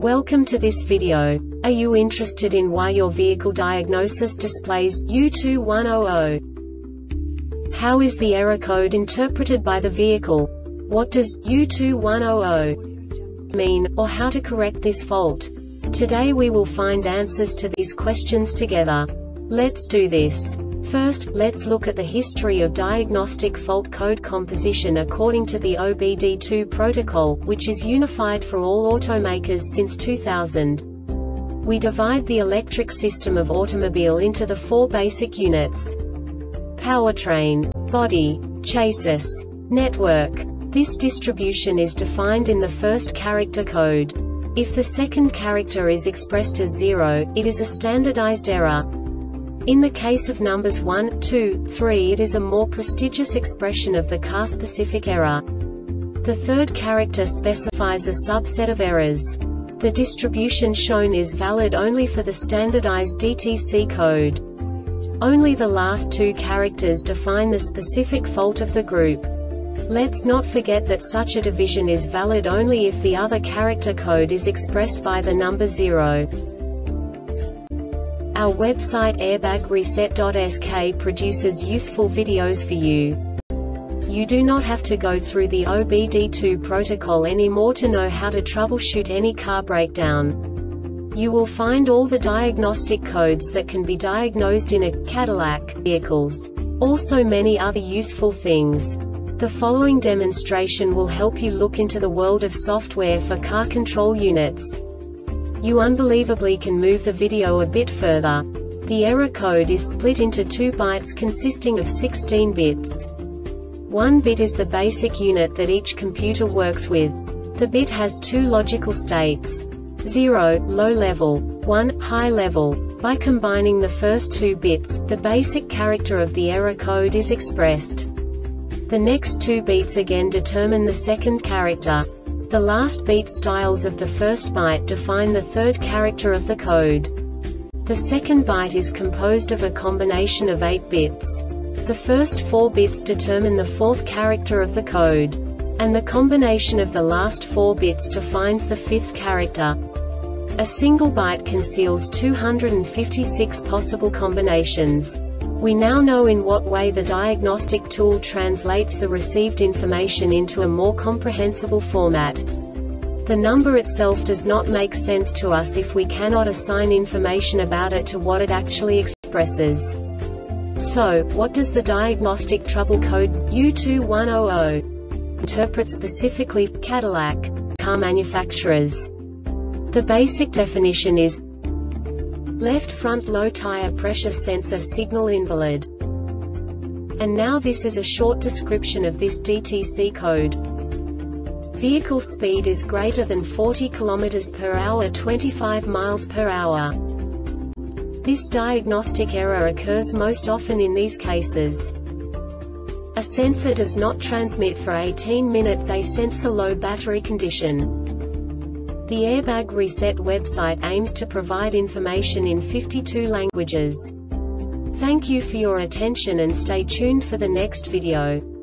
Welcome to this video. Are you interested in why your vehicle diagnosis displays U2100? How is the error code interpreted by the vehicle? What does U2100 mean, or how to correct this fault? Today we will find answers to these questions together. Let's do this. First, let's look at the history of diagnostic fault code composition according to the OBD2 protocol, which is unified for all automakers since 2000. We divide the electric system of automobile into the four basic units: powertrain, body, chassis, network. This distribution is defined in the first character code. If the second character is expressed as 0, it is a standardized error. In the case of numbers 1, 2, 3, it is a more prestigious expression of the car-specific error. The third character specifies a subset of errors. The distribution shown is valid only for the standardized DTC code. Only the last two characters define the specific fault of the group. Let's not forget that such a division is valid only if the other character code is expressed by the number 0. Our website airbagreset.sk produces useful videos for you. You do not have to go through the OBD2 protocol anymore to know how to troubleshoot any car breakdown. You will find all the diagnostic codes that can be diagnosed in a Cadillac vehicles. Also many other useful things. The following demonstration will help you look into the world of software for car control units. You unbelievably can move the video a bit further. The error code is split into 2 bytes consisting of 16 bits. 1 bit is the basic unit that each computer works with. The bit has 2 logical states: 0, low level, 1, high level. By combining the first 2 bits, the basic character of the error code is expressed. The next 2 beats again determine the second character. The last beat styles of the first byte define the third character of the code. The second byte is composed of a combination of 8 bits. The first 4 bits determine the fourth character of the code. And the combination of the last 4 bits defines the fifth character. A single byte conceals 256 possible combinations. We now know in what way the diagnostic tool translates the received information into a more comprehensible format. The number itself does not make sense to us if we cannot assign information about it to what it actually expresses. So, what does the diagnostic trouble code U2100 interpret specifically for Cadillac car manufacturers? The basic definition is left front low tire pressure sensor signal invalid. And now this is a short description of this DTC code. Vehicle speed is greater than 40 km per hour, 25 miles per hour. This diagnostic error occurs most often in these cases: a sensor does not transmit for 18 minutes, a sensor low battery condition. The Airbag Reset website aims to provide information in 52 languages. Thank you for your attention and stay tuned for the next video.